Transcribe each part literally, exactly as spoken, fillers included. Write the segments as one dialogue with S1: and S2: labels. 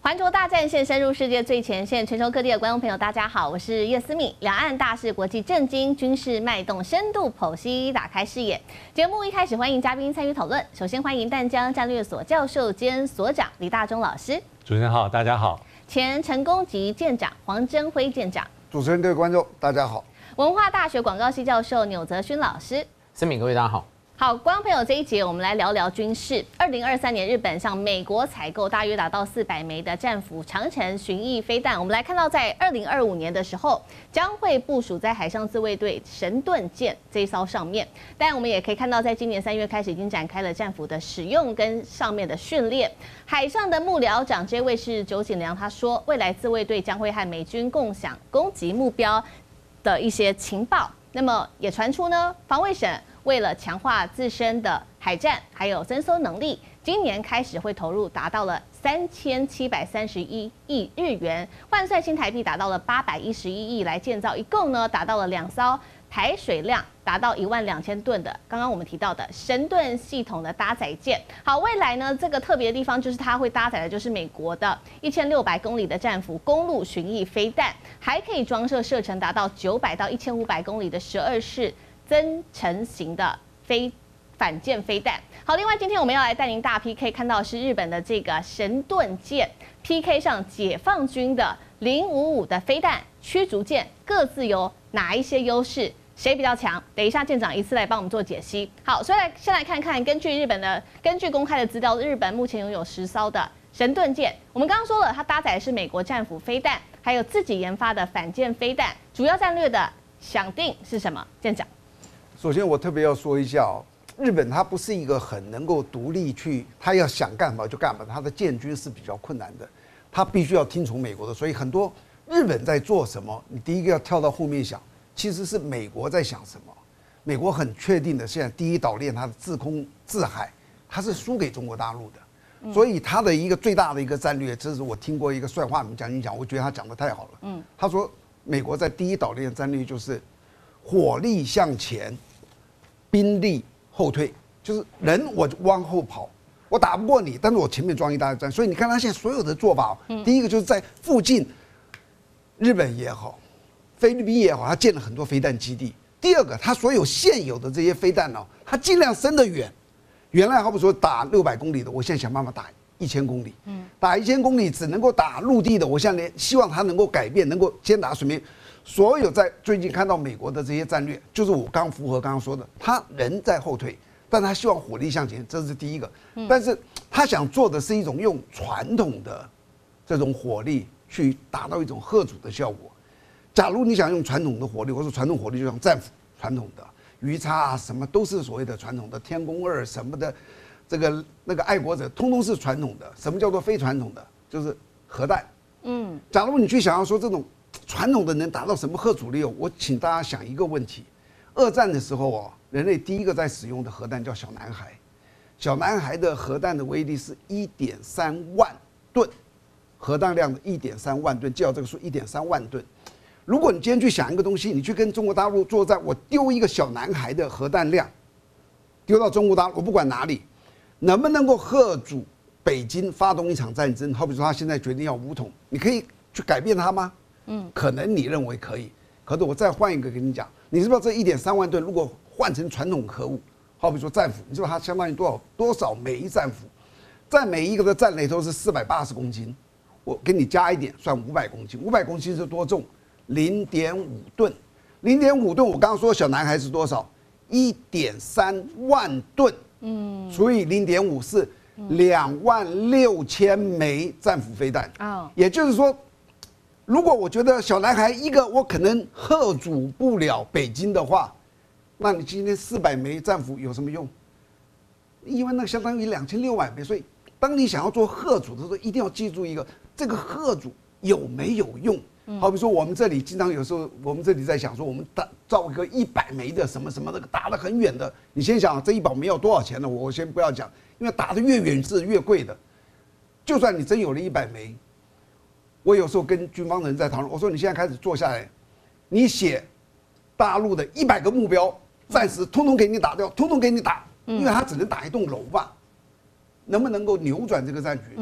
S1: 环球大战线深入世界最前线，全球各地的观众朋友，大家好，我是叶思敏。两岸大事、国际政经、军事脉动，深度剖析，打开视野。节目一开始，欢迎嘉宾参与讨论。首先欢迎淡江战略所教授兼所长李大中老师。
S2: 主持人好，大家好。
S1: 前成功级舰长黄征辉舰长。
S3: 主持人、各位观众，大家好。
S1: 文化大学广告系教授钮泽勋老师。
S4: 思敏，各位大家好。
S1: 好，观众朋友，这一节我们来聊聊军事。二零二三年，日本向美国采购大约达到四百枚的战斧长程巡弋飞弹。我们来看到，在二零二五年的时候，将会部署在海上自卫队神盾舰这一艘上面。但我们也可以看到，在今年三月开始，已经展开了战斧的使用跟上面的训练。海上的幕僚长这位是九井良，他说，未来自卫队将会和美军共享攻击目标的一些情报。那么也传出呢，防卫省为了强化自身的海战还有增收能力，今年开始会投入达到了三千七百三十一亿日元，换算新台币达到了八百一十一亿来建造，一共呢达到了两艘排水量达到一万两千吨的，刚刚我们提到的神盾系统的搭载舰。好，未来呢这个特别的地方就是它会搭载的就是美国的一千六百公里的战斧公路巡弋飞弹，还可以装设射程达到九百到一千五百公里的十二式增程型的飞反舰飞弹。好，另外今天我们要来带您大 P K， 看到的是日本的这个神盾舰 P K 上解放军的零五五的飞弹驱逐舰各自有哪一些优势？谁比较强？等一下舰长一次来帮我们做解析。好，所以来先来看看，根据日本的根据公开的资料，日本目前拥有十艘的神盾舰。我们刚刚说了，它搭载的是美国战斧飞弹，还有自己研发的反舰飞弹。主要战略的想定是什么？舰长。
S3: 首先，我特别要说一下哦，日本它不是一个很能够独立去，它要想干嘛就干嘛，它的建军是比较困难的，它必须要听从美国的，所以很多日本在做什么，你第一个要跳到后面想，其实是美国在想什么。美国很确定的，现在第一岛链它的制空制海，它是输给中国大陆的，所以它的一个最大的一个战略，这是我听过一个帅话将军讲，我觉得他讲的太好了。嗯，他说美国在第一岛链的战略就是火力向前，兵力后退，就是人我往后跑，我打不过你，但是我前面装一大堆。所以你看他现在所有的做法，第一个就是在附近，日本也好，菲律宾也好，他建了很多飞弹基地。第二个，他所有现有的这些飞弹呢，他尽量伸得远。原来好比说打六百公里的，我现在想办法打一千公里。嗯，打一千公里只能够打陆地的，我现在连希望他能够改变，能够先打水面。所有在最近看到美国的这些战略，就是我刚符合刚刚说的，他人在后退，但他希望火力向前，这是第一个。但是他想做的是一种用传统的这种火力去达到一种吓阻的效果。假如你想用传统的火力，或者传统火力就像战斧，传统的鱼叉啊，什么都是所谓的传统的天宫二什么的，这个那个爱国者，通通是传统的。什么叫做非传统的？就是核弹。嗯，假如你去想要说这种传统的能达到什么吓阻力？我请大家想一个问题：二战的时候哦，人类第一个在使用的核弹叫小男孩，小男孩的核弹的威力是一点三万吨，核弹量的一点三万吨，记好这个数，一点三万吨。如果你今天去想一个东西，你去跟中国大陆作战，我丢一个小男孩的核弹量，丢到中国大陆，我不管哪里，能不能够吓阻北京发动一场战争？好比说他现在决定要武统，你可以去改变他吗？嗯，可能你认为可以，可是我再换一个跟你讲，你知不知道这一点三万吨如果换成传统核武，好比说战斧，你知道它相当于多少多少枚战斧？在每一个的战雷都是四百八十公斤，我给你加一点，算五百公斤。五百公斤是多重？零点五吨。零点五吨，我刚刚说小男孩是多少？一点三万吨。嗯，所以零点五是两万六千枚战斧飞弹。哦，也就是说，如果我觉得小男孩一个我可能吓阻不了北京的话，那你今天四百枚战斧有什么用？因为那相当于两千六百枚，所以当你想要做吓阻的时候，一定要记住一个，这个吓阻有没有用？好比说我们这里经常有时候我们这里在想说，我们打造一个一百枚的什么什么那个打得很远的，你先想这一百枚要多少钱呢？我先不要讲，因为打得越远是越贵的。就算你真有了一百枚。我有时候跟军方人在讨论，我说你现在开始坐下来，你写大陆的一百个目标，暂时通通给你打掉，通通给你打，因为他只能打一栋楼吧，能不能够扭转这个战局？嗯，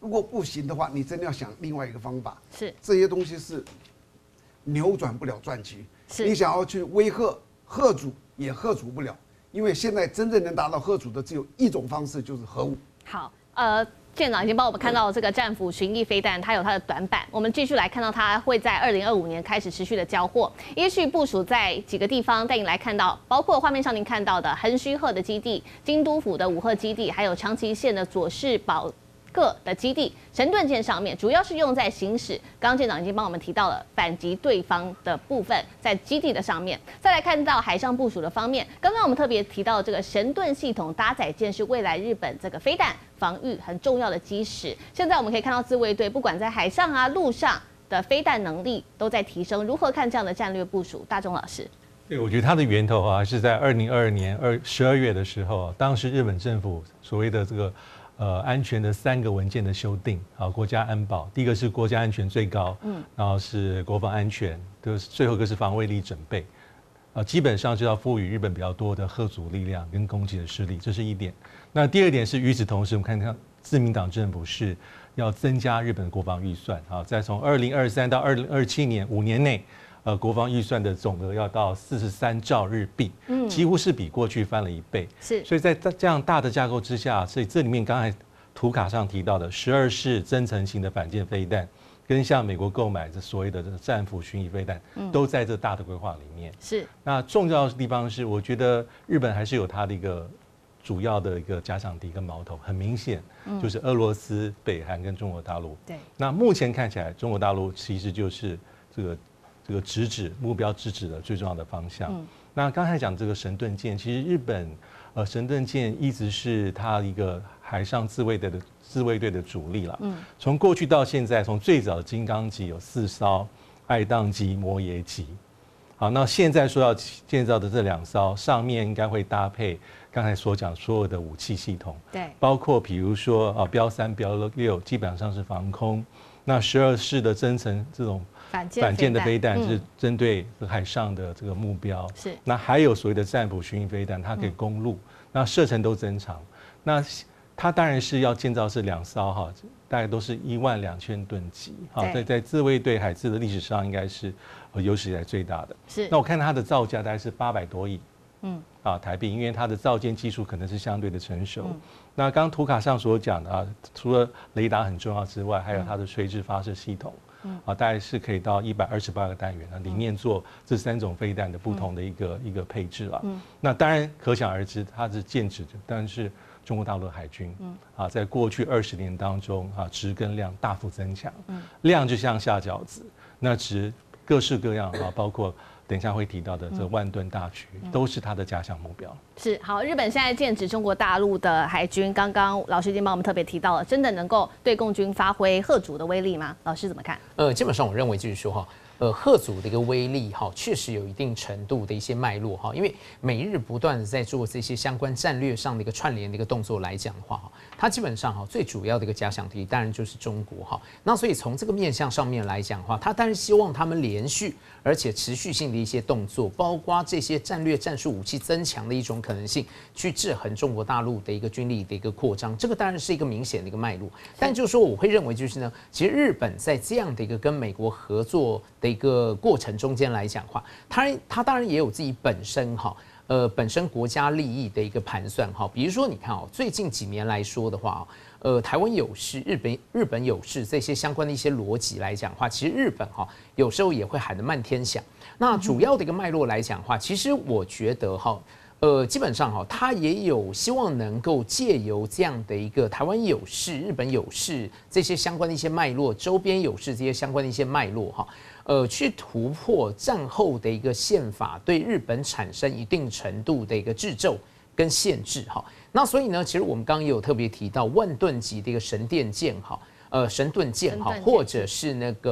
S3: 如果不行的话，你真的要想另外一个方法。
S1: 是
S3: 这些东西是扭转不了战局。
S1: 是
S3: 你想要去威吓吓阻，也吓阻不了，因为现在真正能达到吓阻的只有一种方式，就是核武。
S1: 好，呃。舰长已经帮我们看到这个战斧巡弋飞弹，它有它的短板。我们继续来看到它会在二零二五年开始持续的交货，依序部署在几个地方，带你来看到，包括画面上您看到的横须贺的基地、京都府的武鹤基地，还有长崎县的佐世保各的基地，神盾舰上面主要是用在行驶。刚刚舰长已经帮我们提到了反击对方的部分，在基地的上面。再来看到海上部署的方面，刚刚我们特别提到这个神盾系统搭载舰是未来日本这个飞弹防御很重要的基石。现在我们可以看到自卫队不管在海上啊、陆上的飞弹能力都在提升。如何看这样的战略部署？大钟老师。
S2: 对，我觉得它的源头啊是在二零二二年二十二月的时候，当时日本政府所谓的这个。呃，安全的三个文件的修订啊，国家安保，第一个是国家安全最高，嗯，然后是国防安全，就是最后一个是防卫力准备，啊，基本上就要赋予日本比较多的嚇阻力量跟攻击的势力，这是一点。那第二点是与此同时，我们看看自民党政府是要增加日本的国防预算啊，再从二零二三到二零二七年五年内。呃，国防预算的总额要到四十三兆日币，嗯，几乎是比过去翻了一倍。
S1: 是，
S2: 所以在这样大的架构之下，所以这里面刚才图卡上提到的十二式增程型的反舰飞弹，跟向美国购买这所谓的这个战斧巡弋飞弹，嗯，都在这大的规划里面。
S1: 是，
S2: 那重要的地方是，我觉得日本还是有它的一个主要的一个假想敌跟矛头，很明显，就是俄罗斯、北韩跟中国大陆。
S1: 对，
S2: 那目前看起来，中国大陆其实就是这个。这个直指目标直指的最重要的方向。嗯、那刚才讲这个神盾舰，其实日本呃神盾舰一直是它一个海上自卫队的自卫队的主力了。嗯，从过去到现在，从最早的金刚级有四艘爱宕级、摩耶级。好，那现在说要建造的这两艘，上面应该会搭配刚才所讲所有的武器系统。
S1: 对，
S2: 包括比如说啊标三、标六，基本上是防空。那十二式的增程这种。反舰的飞弹是针对海上的这个目标，
S1: 是。
S2: 那还有所谓的战斧巡弋飞弹，它可以攻陆，那射程都增长。那它当然是要建造是两艘哈，大概都是一万两千吨级，好，在在自卫队海自的历史上应该是有史以来最大的。
S1: 是。
S2: 那我看它的造价大概是八百多亿，嗯，啊台币，因为它的造舰技术可能是相对的成熟。嗯、那刚刚图卡上所讲的啊，除了雷达很重要之外，还有它的垂直发射系统。嗯、啊，大概是可以到一百二十八个单元啊，里面做这三种飞弹的不同的一个、嗯、一个配置啊。嗯、那当然可想而知，它是剑指的，但是中国大陆的海军，嗯、啊，在过去二十年当中啊，质跟量大幅增强，嗯、量就像下饺子，那质各式各样啊，包括。等一下会提到的这万吨大驱，都是它的假想目标。
S1: 是好，日本现在剑指中国大陆的海军，刚刚老师已经帮我们特别提到了，真的能够对共军发挥嚇阻的威力吗？老师怎么看？
S4: 呃，基本上我认为就是说哈。呃，嚇阻的一个威力哈，确实有一定程度的一些脉络哈，因为美日不断的在做这些相关战略上的一个串联的一个动作来讲的话哈，它基本上哈最主要的一个假想敌当然就是中国哈，那所以从这个面向上面来讲的话，它当然希望他们连续而且持续性的一些动作，包括这些战略战术武器增强的一种可能性，去制衡中国大陆的一个军力的一个扩张，这个当然是一个明显的一个脉络。但就是说，我会认为就是呢，其实日本在这样的一个跟美国合作的一个过程中间来讲的话，它它当然也有自己本身哈，呃，本身国家利益的一个盘算哈。比如说，你看哦，最近几年来说的话，呃，台湾有事，日本日本有事，这些相关的一些逻辑来讲的话，其实日本哈有时候也会喊得漫天响。那主要的一个脉络来讲的话，其实我觉得哈。呃，基本上哈，他也有希望能够借由这样的一个台湾有事、日本有事这些相关的一些脉络，周边有事这些相关的一些脉络哈，呃，去突破战后的一个宪法对日本产生一定程度的一个掣肘跟限制哈。那所以呢，其实我们刚刚也有特别提到万吨级的一个神殿舰哈，呃，神盾舰哈，或者是那个。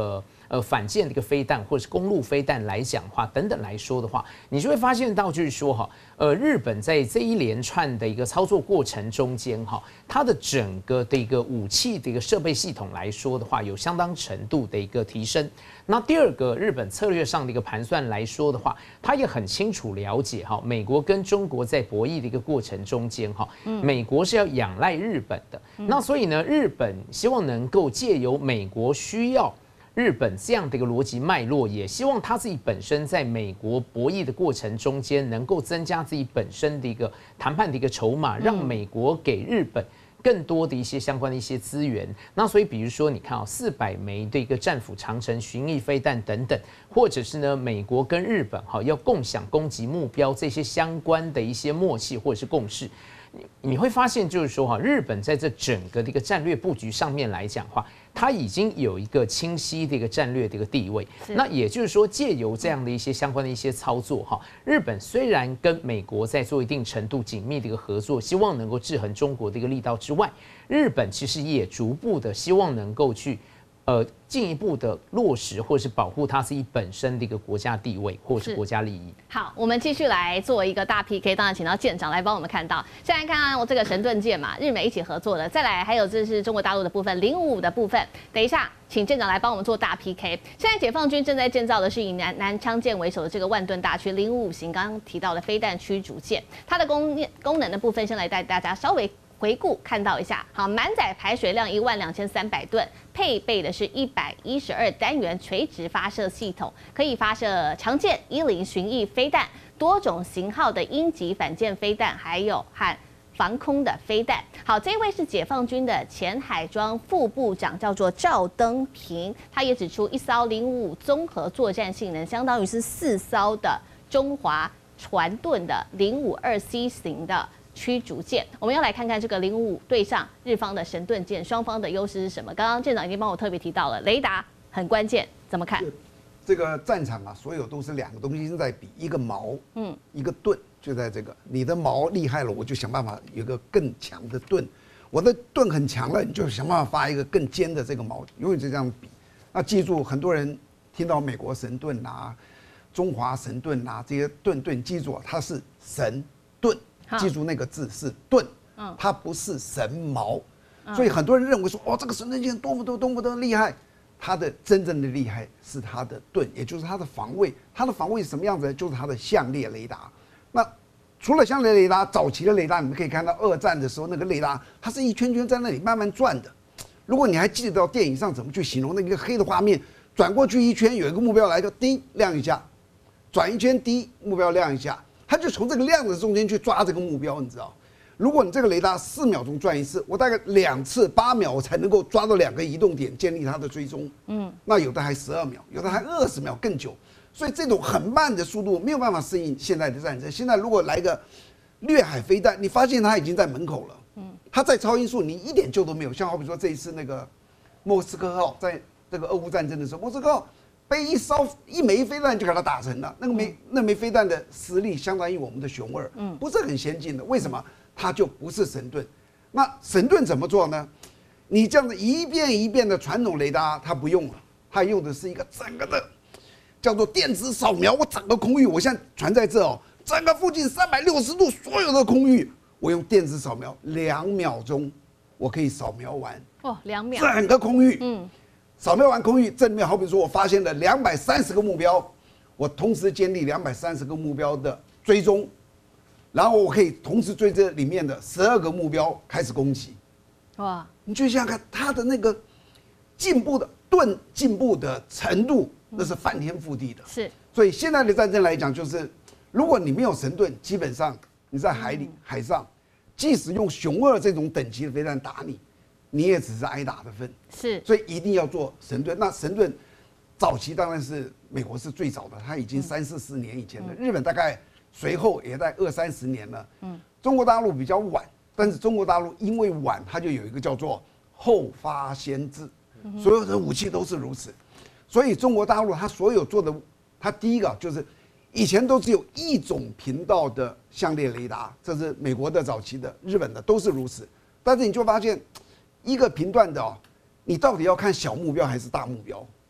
S4: 呃反舰的一个飞弹或者是公路飞弹来讲的话，等等来说的话，你就会发现到就是说哈，呃，日本在这一连串的一个操作过程中间哈，它的整个的一个武器的一个设备系统来说的话，有相当程度的一个提升。那第二个，日本策略上的一个盘算来说的话，他也很清楚了解哈，美国跟中国在博弈的一个过程中间哈，美国是要仰赖日本的，那所以呢，日本希望能够借由美国需要日本这样的一个逻辑脉络，也希望他自己本身在美国博弈的过程中间，能够增加自己本身的一个谈判的一个筹码，让美国给日本更多的一些相关的一些资源。那所以比如说你看啊，四百枚的一个战斧长程巡弋飞弹等等，或者是呢美国跟日本哈要共享攻击目标这些相关的一些默契或者是共识。你会发现，就是说哈，日本在这整个的一个战略布局上面来讲的话，它已经有一个清晰的一个战略的一个地位。那也就是说，借由这样的一些相关的一些操作哈，日本虽然跟美国在做一定程度紧密的一个合作，希望能够制衡中国的一个力道之外，日本其实也逐步的希望能够去。呃，进一步的落实或者是保护它自己本身的一个国家地位或者是国家利益。
S1: 好，我们继续来做一个大 P K， 当然请到舰长来帮我们看到。现在看看我这个神盾舰嘛，日美一起合作的，再来还有这是中国大陆的部分，零五五的部分。等一下，请舰长来帮我们做大 P K。现在解放军正在建造的是以南南枪舰为首的这个万吨大驱零五五型，刚刚提到的飞弹驱逐舰，它的功功能的部分，先来带大家稍微回顾看到一下。好，满载排水量一万两千三百吨，配备的是一百一十二单元垂直发射系统，可以发射常见一零巡弋飞弹、多种型号的鹰击反舰飞弹，还有和防空的飞弹。好，这位是解放军的前海装副部长，叫做赵登平，他也指出，一艘零五五综合作战性能相当于是四艘的中华船盾的零五二 C 型的驱逐舰。我们要来看看这个零五五对上日方的神盾舰，双方的优势是什么？刚刚舰长已经帮我特别提到了，雷达很关键，怎么看？
S3: 这个战场啊，所有都是两个东西在比，一个矛，嗯，一个盾，就在这个，你的矛厉害了，我就想办法有一个更强的盾；我的盾很强了，你就想办法发一个更尖的这个矛，永远就这样比。那记住，很多人听到美国神盾啊、中华神盾啊这些盾盾，记住它是神盾。记住那个字是盾，它不是神矛，所以很多人认为说，哦，这个神盾舰多么多多么多厉害，它的真正的厉害是它的盾，也就是它的防卫。它的防卫是什么样子呢？就是它的相列雷达。那除了相列雷达，早期的雷达你们可以看到，二战的时候那个雷达，它是一圈圈在那里慢慢转的。如果你还记得到电影上怎么去形容那个黑的画面，转过去一圈，有一个目标来就叮亮一下，转一圈滴目标亮一下。他就从这个量的中间去抓这个目标，你知道？如果你这个雷达四秒钟转一次，我大概两次八秒我才能够抓到两个移动点，建立它的追踪。嗯，那有的还十二秒，有的还二十秒更久。所以这种很慢的速度没有办法适应现在的战争。现在如果来个掠海飞弹，你发现它已经在门口了。嗯，它在超音速，你一点救都没有。像好比说这一次那个莫斯科号在这个俄乌战争的时候，莫斯科号被一烧一枚飞弹就给它打沉了，那个枚那枚飞弹的实力相当于我们的熊二，嗯，不是很先进的。为什么？它就不是神盾。那神盾怎么做呢？你这样子一遍一遍的传统雷达它不用了，它用的是一个整个的叫做电子扫描。我整个空域，我现在传在这哦，整个附近三百六十度所有的空域，我用电子扫描，两秒钟我可以扫描完。
S1: 哦，两秒，
S3: 整个空域，嗯。扫描完空域，这里面好比说我发现了两百三十个目标，我同时建立两百三十个目标的追踪，然后我可以同时追这里面的十二个目标开始攻击。哇！你就想想看它的那个进步的盾进步的程度，那是翻天覆地的。
S1: 是。
S3: 所以现在的战争来讲，就是如果你没有神盾，基本上你在海里、海上，即使用熊二这种等级的飞弹打你，你也只是挨打的份。
S1: 是，
S3: 所以一定要做神盾。那神盾早期当然是美国是最早的，它已经三四十年以前了。嗯、日本大概随后也在二三十年了。嗯，中国大陆比较晚，但是中国大陆因为晚，它就有一个叫做后发先至，所有的武器都是如此。所以中国大陆它所有做的，它第一个就是以前都只有一种频道的相列雷达，这是美国的早期的，日本的都是如此。但是你就发现一个频段的哦。你到底要看小目标还是大目标？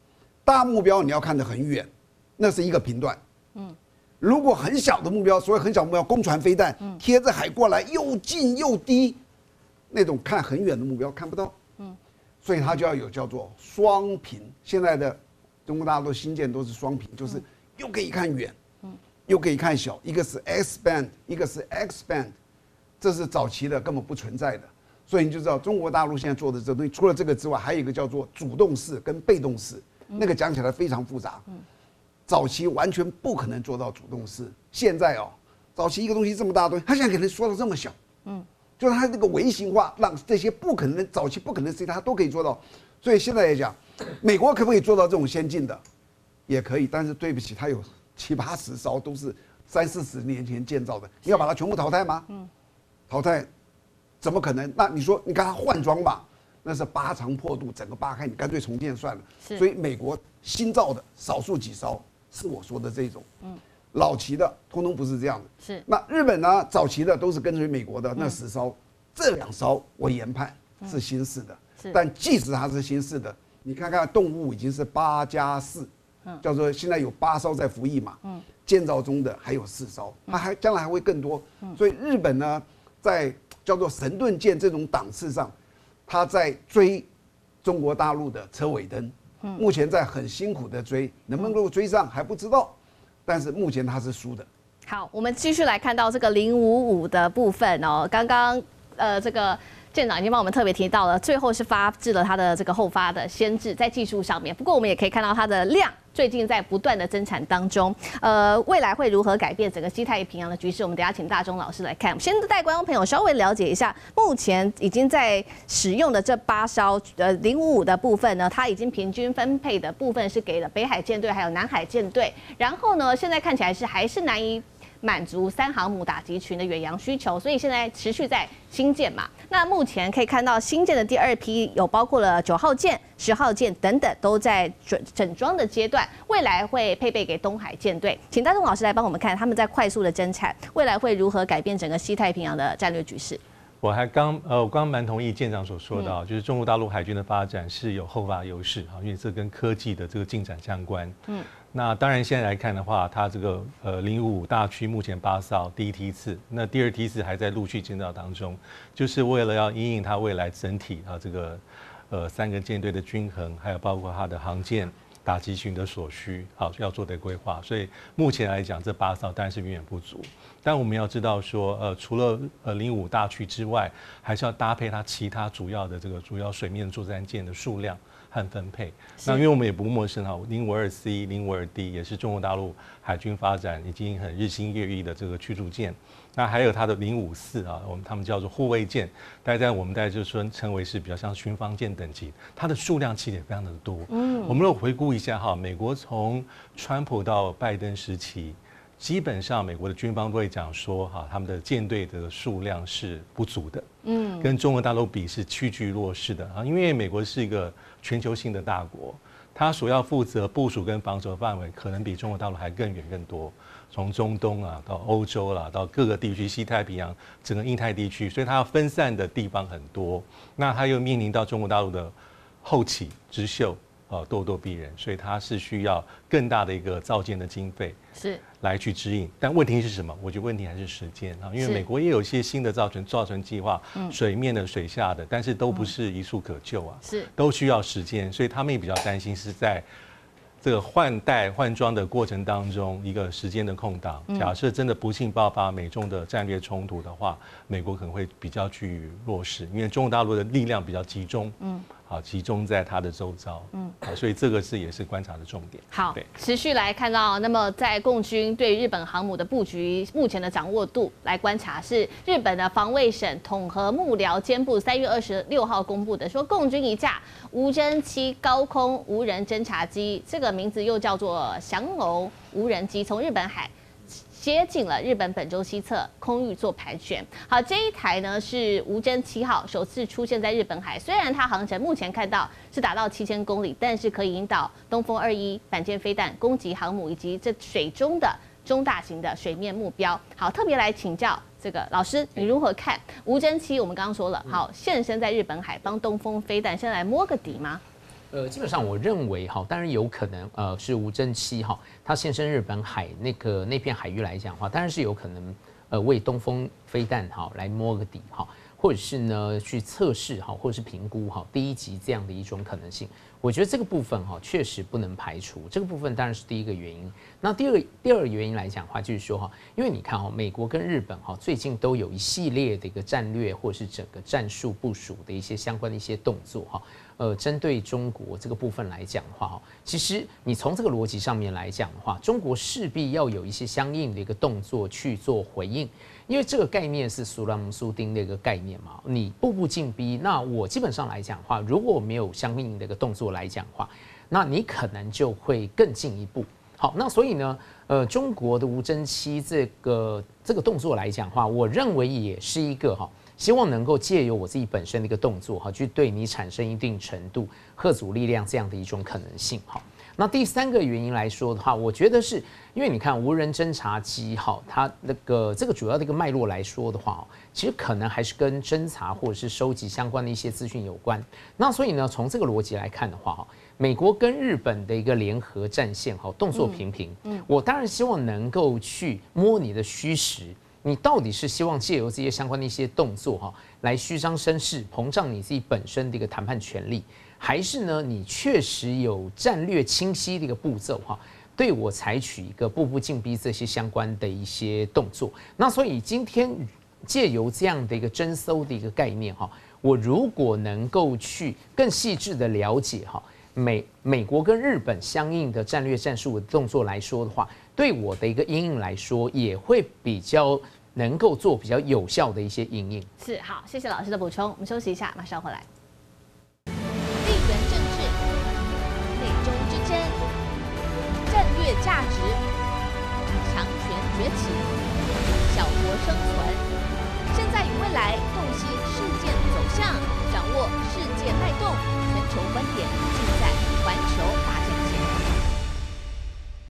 S3: 大目标你要看得很远，那是一个频段。嗯，如果很小的目标，所谓很小目标，攻船飞弹贴着海过来，又近又低，那种看很远的目标看不到。嗯，所以它就要有叫做双频。现在的中国大陆新建都是双频，就是又可以看远，嗯，又可以看小，一个是 S band， 一个是 X band， 这是早期的根本不存在的。所以你就知道中国大陆现在做的这东西，除了这个之外，还有一个叫做主动式跟被动式，那个讲起来非常复杂。早期完全不可能做到主动式，现在哦，早期一个东西这么大的东西，它现在可能缩到这么小，嗯，就是它这个微型化，让这些不可能早期不可能的事情，它都可以做到。所以现在来讲，美国可不可以做到这种先进的？也可以，但是对不起，它有七八十艘都是三四十年前建造的，你要把它全部淘汰吗？嗯，淘汰。怎么可能？那你说你跟他换装吧，那是扒长破肚，整个扒开，你干脆重建算了。所以美国新造的少数几艘是我说的这种，嗯，老期的通通不是这样的。
S1: 是。
S3: 那日本呢？早期的都是跟随美国的那十艘，嗯、这两艘我研判是新式的。嗯、但即使它是新式的，你看看动物已经是八加四，叫做现在有八艘在服役嘛，嗯，建造中的还有四艘，它还将来还会更多。嗯、所以日本呢，在叫做神盾舰这种档次上，他在追中国大陆的车尾灯，目前在很辛苦的追，能不能够追上还不知道，但是目前他是输的。
S1: 好，我们继续来看到这个零五五的部分哦，刚刚呃这个。舰长已经帮我们特别提到了，最后是发制了它的这个后发的先制，在技术上面。不过我们也可以看到它的量最近在不断的增产当中。呃，未来会如何改变整个西太平洋的局势？我们等一下请大钟老师来看。我们先带观众朋友稍微了解一下，目前已经在使用的这八艘呃零五五的部分呢，它已经平均分配的部分是给了北海舰队还有南海舰队。然后呢，现在看起来是还是难以满足三航母打击群的远洋需求，所以现在持续在新建嘛。那目前可以看到新建的第二批有包括了九号舰、十号舰等等，都在整整装的阶段，未来会配备给东海舰队。请大钟老师来帮我们看，他们在快速的增产，未来会如何改变整个西太平洋的战略局势？
S2: 我还刚呃，我刚刚蛮同意舰长所说的、嗯，就是中国大陆海军的发展是有后发优势啊，因为这跟科技的这个进展相关。嗯，那当然现在来看的话，它这个呃零五五大区目前八艘第一梯次，那第二梯次还在陆续建造当中，就是为了要因应它未来整体啊这个呃三个舰队的均衡，还有包括它的航舰打击群的所需，好要做的规划。所以目前来讲，这八艘当然是远远不足。但我们要知道说，呃，除了呃零五大区之外，还是要搭配它其他主要的这个主要水面作战舰的数量和分配。那因为我们也不陌生哈，零五二 C、零五二 D 也是中国大陆海军发展已经很日新月异的这个驱逐舰。那还有它的零五四啊，我们他们叫做护卫舰，大概在我们大概就说称为是比较像巡防舰等级，它的数量其实也非常的多。嗯，我们如果回顾一下哈，美国从川普到拜登时期。基本上，美国的军方都会讲说，哈，他们的舰队的数量是不足的，嗯，跟中国大陆比是屈居弱势的啊。因为美国是一个全球性的大国，它所要负责部署跟防守范围，可能比中国大陆还更远更多。从中东啊到欧洲啦，到各个地区，西太平洋、整个印太地区，所以它要分散的地方很多。那它又面临到中国大陆的后起之秀。呃，咄咄逼人，所以它是需要更大的一个造舰的经费是来去指引。但问题是什么？我觉得问题还是时间啊，因为美国也有一些新的造船造船计划，嗯、水面的、水下的，但是都不是一触可就啊，是都需要时间，所以他们也比较担心是在这个换代换装的过程当中一个时间的空档。假设真的不幸爆发美中的战略冲突的话，美国可能会比较居于弱势，因为中国大陆的力量比较集中。嗯。好，集中在它的周遭，嗯，好，所以这个是也是观察的重点。
S1: 好，持续来看到，那么在共军对日本航母的布局目前的掌握度来观察，是日本的防卫省统合幕僚监部三月二十六号公布的，说共军一架无侦七高空无人侦察机，这个名字又叫做降偶无人机，从日本海接近了日本本州西侧空域做盘旋。好，这一台呢是无侦七号，首次出现在日本海。虽然它航程目前看到是达到七千公里，但是可以引导东风二一反舰飞弹攻击航母以及这水中的中大型的水面目标。好，特别来请教这个老师，你如何看无侦七？我们刚刚说了，好，现身在日本海帮东风飞弹，先来摸个底吗？
S4: 呃，基本上我认为哈，当然有可能，呃，是无人机哈，它现身日本海那个那片海域来讲的话，当然是有可能，呃，为东风飞弹哈来摸个底哈，或者是呢去测试哈，或者是评估哈第一级这样的一种可能性。我觉得这个部分哈确实不能排除，这个部分当然是第一个原因。那第二个第二个原因来讲的话，就是说哈，因为你看哈，美国跟日本哈最近都有一系列的一个战略或者是整个战术部署的一些相关的一些动作哈。呃，针对中国这个部分来讲的话，哈，其实你从这个逻辑上面来讲的话，中国势必要有一些相应的一个动作去做回应，因为这个概念是苏拉姆苏丁的一个概念嘛，你步步进逼，那我基本上来讲的话，如果没有相应的一个动作来讲的话，那你可能就会更进一步。好，那所以呢，呃，中国的无人机这个这个动作来讲的话，我认为也是一个哈。希望能够借由我自己本身的一个动作哈，去对你产生一定程度吓阻力量这样的一种可能性哈。那第三个原因来说的话，我觉得是因为你看无人侦察机哈，它那个这个主要的一个脉络来说的话，其实可能还是跟侦察或者是收集相关的一些资讯有关。那所以呢，从这个逻辑来看的话哈，美国跟日本的一个联合战线哈，动作频频，嗯，嗯我当然希望能够去摸你的虚实。你到底是希望借由这些相关的一些动作哈，来虚张声势、膨胀你自己本身的一个谈判权利，还是呢，你确实有战略清晰的一个步骤哈，对我采取一个步步进逼这些相关的一些动作？那所以今天借由这样的一个侦搜的一个概念哈，我如果能够去更细致的了解哈。美美国跟日本相应的战略战术的动作来说的话，对我的一个因应来说，也会比较能够做比较有效的一些因应。
S1: 是好，谢谢老师的补充。我们休息一下，马上回来。地缘政治、美中之争、战略价值、强权崛起、小国生存，现在与未来洞悉事件走向，掌握世界脉动。全球观点尽在环球大